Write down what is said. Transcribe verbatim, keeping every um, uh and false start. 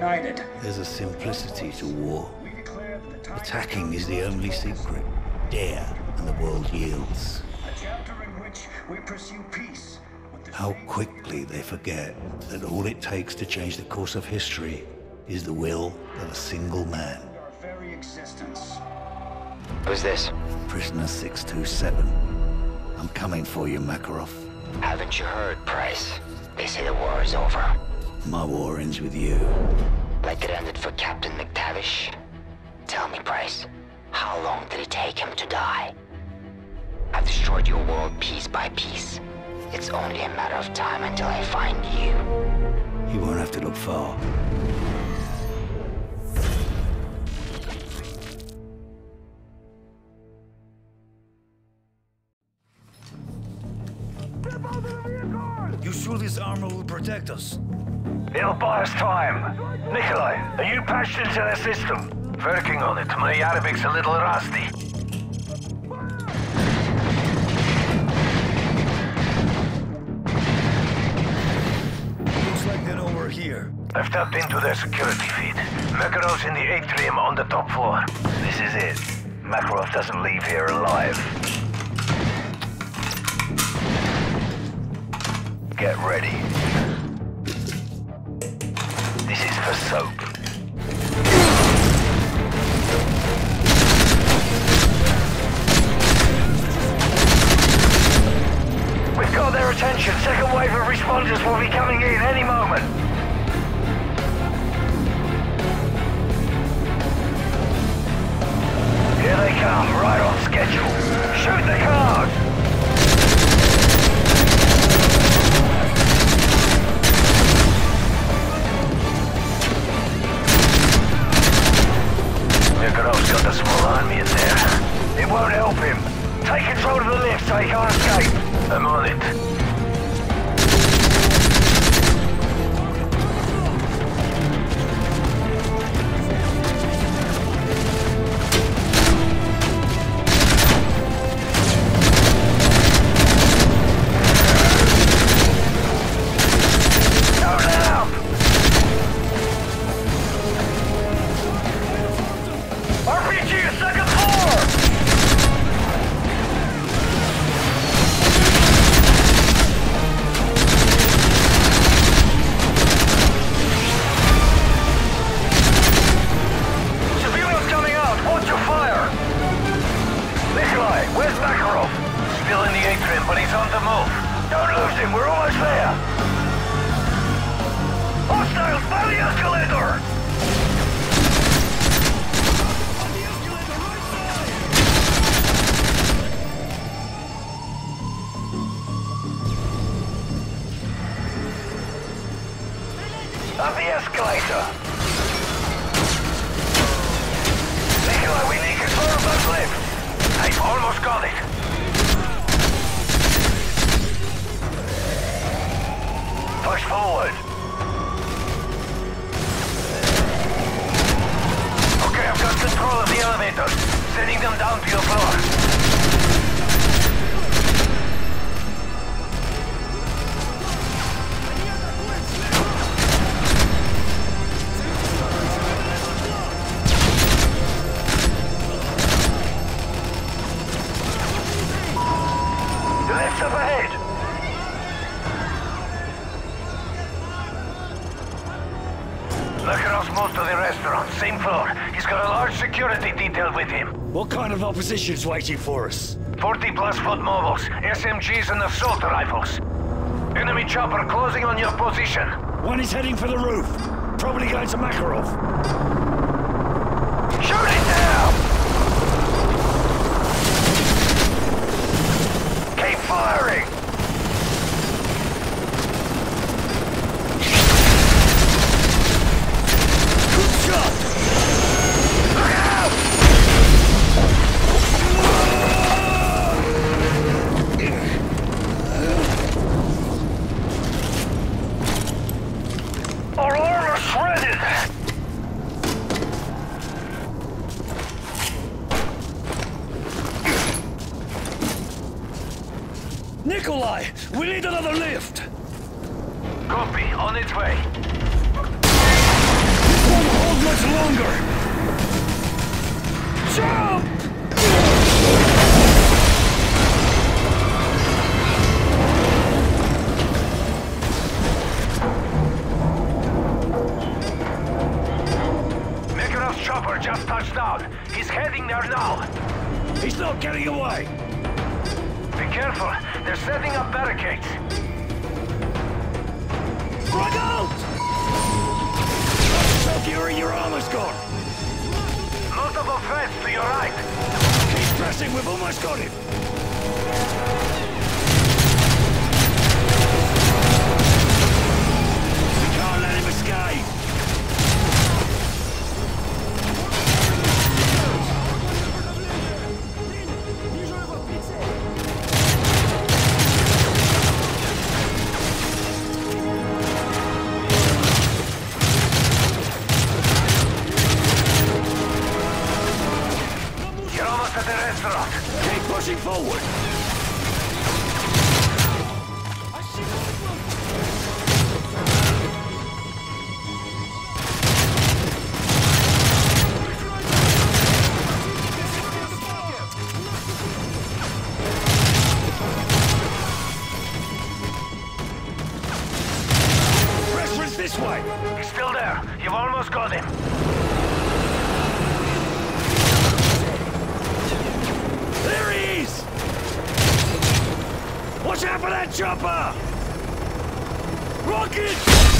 united. There's a simplicity to war. Attacking is the only secret. Dare, and the world yields. A chapter in which we pursue peace. How quickly they forget that all it takes to change the course of history is the will of a single man. Our very existence. Who's this? Prisoner six two seven. I'm coming for you, Makarov. Haven't you heard, Price? They say the war is over. My war ends with you. Like it ended for Captain McTavish? Tell me, Price, how long did it take him to die? I've destroyed your world piece by piece. It's only a matter of time until I find you. You won't have to look far. You sure this armor will protect us? It'll buy us time. Nikolai, are you patched into the system? Working on it. My Arabic's a little rusty. Looks like they're over here. I've tapped into their security feed. Makarov's in the atrium on the top floor. This is it. Makarov doesn't leave here alive. Get ready. This is for soap. We've got their attention. Second wave of responders will be coming in any moment. Here they come, right on schedule. Shoot the cars! Nikorov's got a small army in there. It won't help him. Take control of the lift so he can't escape. I'm on it. Up the escalator! Nikolai, we need control of those lifts! I've almost got it! Push forward! Okay, I've got control of the elevators, sending them down to your floor. Up ahead! Makarov's moved to the restaurant, same floor. He's got a large security detail with him. What kind of opposition's waiting for us? forty plus foot mobiles, S M Gs and assault rifles. Enemy chopper closing on your position. One is heading for the roof. Probably going to Makarov. Shoot it down! Keep firing! Our armor's shredded! Nikolai! We need another lift! Copy, on its way. just touched down. He's heading there now. He's not getting away! Be careful. They're setting up barricades. Frag out! So Fury, your armor's gone! Notable fence to your right. Keep pressing, we've almost got him! We can't let him escape! You're almost at the restaurant. Keep pushing forward! Restaurant's this way! He's still there. You've almost got him. There he is! Watch out for that chopper! Rocket!